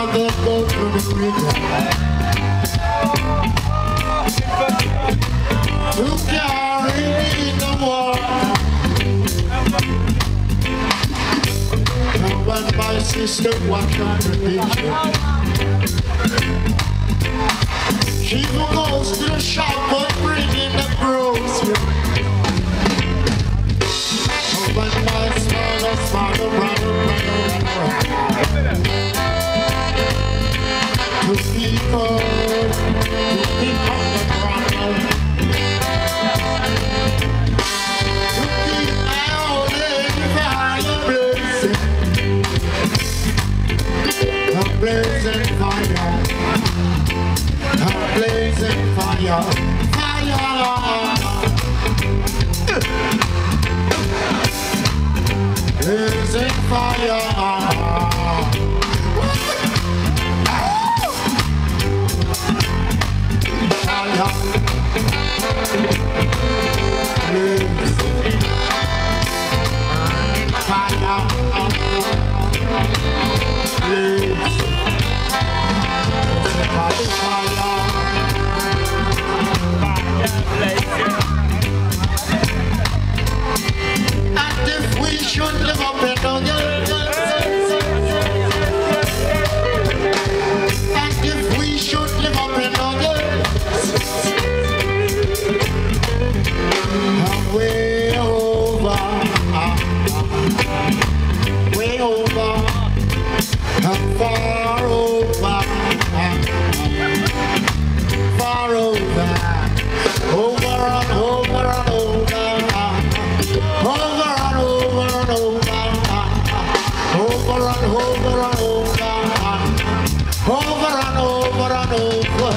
rather go to the river to carry the water. And when my sister watched on the picture, she goes to the shop and bringing the groceries. And when my father to people the problem, to keep my old lady fireplace, a blazing fire, a blazing fire, fire, blazing fire. And if we should live up in and if we should live up in way over, way over, far over, far over, over and over and over, over and over and over, over and over and over, over and over and over,